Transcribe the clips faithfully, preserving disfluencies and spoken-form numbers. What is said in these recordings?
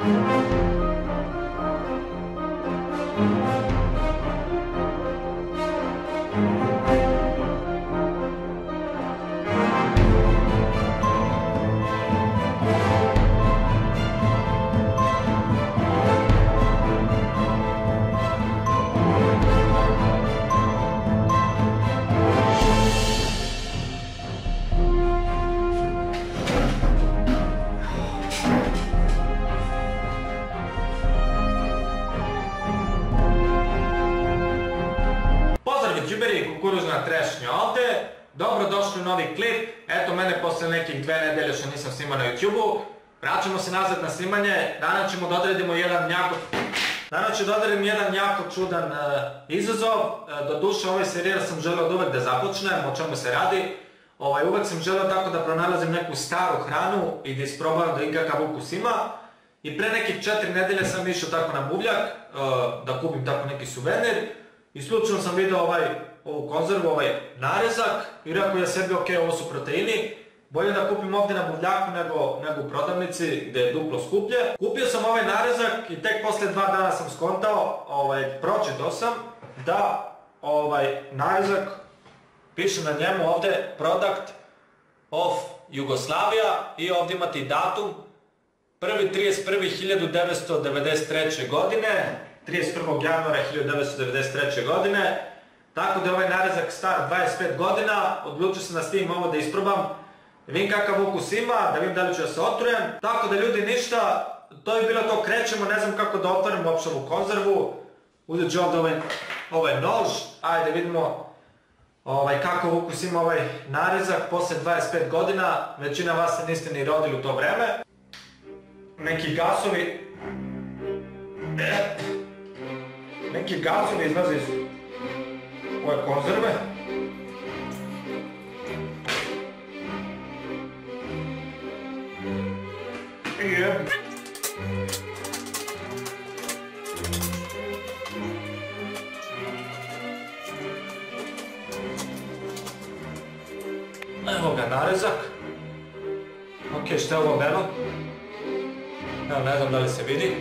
Džiberi, kukuruzna trešnja ovdje. Dobrodošli u novi klip. Eto mene posle nekih dve nedelje što nisam snimao na YouTube-u. Vraćamo se nazad na snimanje. Danas ćemo da odredimo jedan jako... Danas ću da odredim jedan jako čudan izazov. Doduše ovaj serijal sam želeo od uvek da započnem, o čemu se radi. Uvek sam želeo tako da pronalazim neku staru hranu i da isprobavam da im kakav ukus ima. I pre nekih četiri nedelje sam išao tako na buvljak da kupim tako neki suvenir. I slučajno sam vidio ovu konzervu, ovaj narezak i rekao ja sebi ok, ovo su proteini, bolje da kupim ovdje na buvljaku nego u prodavnici gdje je duplo skuplje. Kupio sam ovaj narezak i tek posle dva dana sam skontao, pročitao sam da narezak piše na njemu ovdje Product of Jugoslavia i ovdje imate i datum prvi trideset prvi hiljadu devetsto devedeset treće. godine. trideset prvog januara hiljadu devetsto devedeset treće. godine. Tako da je ovaj narezak star dvadeset pet godina, odlučio sam da stignem ovo da isprobam, da vidim kakav ukus ima, da vidim da li ću da se otrujem. Tako da ljudi ništa, to je bilo to, krećemo, ne znam kako da otvorim uopšte ovu konzervu. Uzet ću ovdje ovaj nož, ajde vidimo kakav ukus ima ovaj narezak posle dvadeset pet godina, većina vas se niste ni rodili u to vreme. Neki gasovi, neki gasovi izlaze iz ove konzerve. I evo. Evo ga narezak. Ok, što je ovo belo? Evo, ne znam da li se vidi.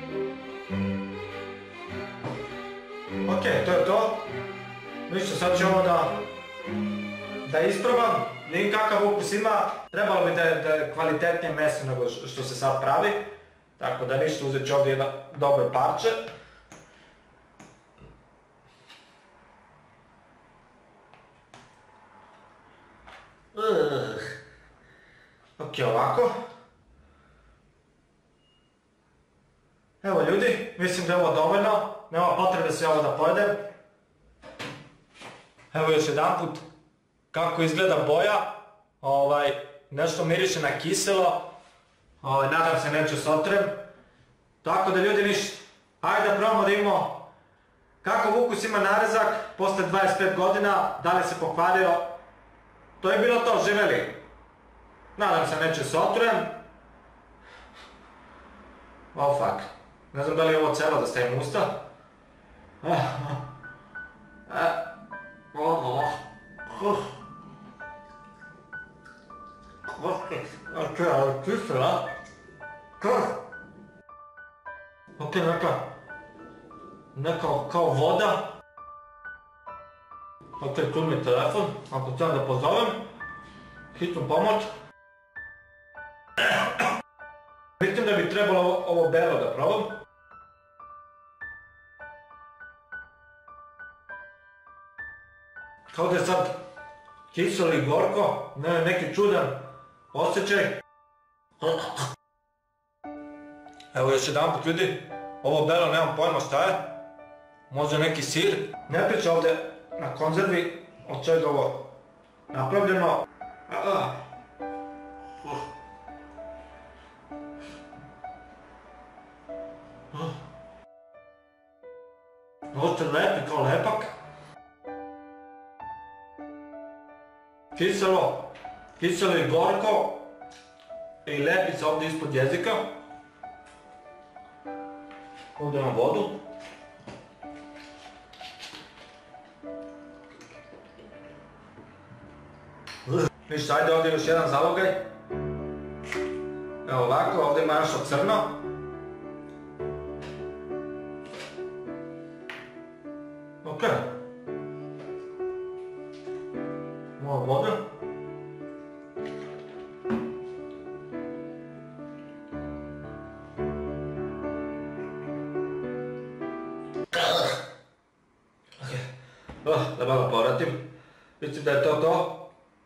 Ok, to je to. Ništa, sad ću ovo da isprobam, vidim kakav ukus ima. Trebalo bi da je kvalitetnije meso nego što se sad pravi. Tako da ništa, uzet ću ovdje jedno dobro parče. Ok, ovako. Evo ljudi, mislim da je ovo dovoljno. Nema potrebe se ovo da pojedem. Evo još jedan put kako izgleda boja. Nešto miriše na kiselo. Nadam se neću se otrem. Tako da ljudi ništa. Ajde da probamo da imamo kakav ukus ima narezak posle dvadeset pet godina. Da li se pokvario. To je bilo to, živeli. Nadam se neću se otrem. Oh fuck. Ne znam da li je ovo celo da stavim usta. Ok, ali kisela. Ok, neka, neka kao voda. Ok, tu mi je telefon, ako trebam da pozovem. Hitnu pomoć. Mislim da bi trebalo ovo belo da probam. Kao da je sad kiselo i gorko, neki čudan osjećaj. Evo još jedan put ljudi, ovo belo nemam pojma šta je. Možda neki sir. Ne priča ovdje na konzervi od čega ovo napravljeno. Ovo se lepi kao lepak. Kiselo, kiselo i gorko i lepica ovdje ispod jezika. Ovdje imam vodu. Ništa, ajde ovdje još jedan zalogaj. Evo ovako, ovdje ima još od crno. Oh, da malo povratim. Mislim da je to to.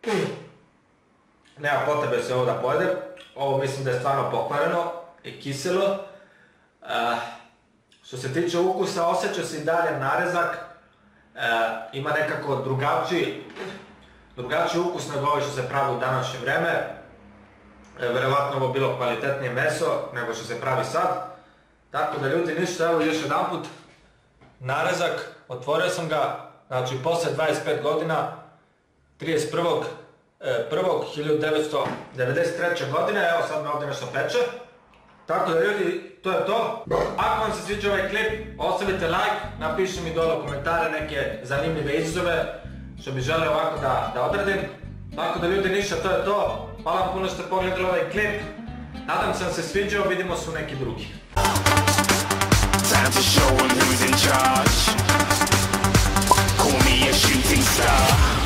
Nema potrebe se ovo da pojedem. Ovo mislim da je stvarno pokvareno i kiselo. Uh, što se tiče ukusa, osjeća se i dalje narezak. Uh, ima nekako drugačiji, drugačiji ukus nego ovaj što se pravi u današnje vreme. Uh, verovatno ovo bilo kvalitetnije meso nego što se pravi sad. Tako da ljudi, ništa, evo još jedan put. Narezak, otvorio sam ga, znači posle dvadeset pet godina, trideset prvog prvog hiljadu devetsto devedeset treće godine, evo sad me ovdje nešto peče. Tako da ljudi, to je to. Ako vam se sviđa ovaj klip, ostavite like, napišite mi dole u komentare neke zanimljive izazove što bi želeo ovako da, da odradim. Tako da ljudi, ništa, to je to. Hvala vam puno što ste pogledali ovaj klip. Nadam se da se sviđao, vidimo se u neki drugi. Time to show 'em who's in charge. Call me a shooting star.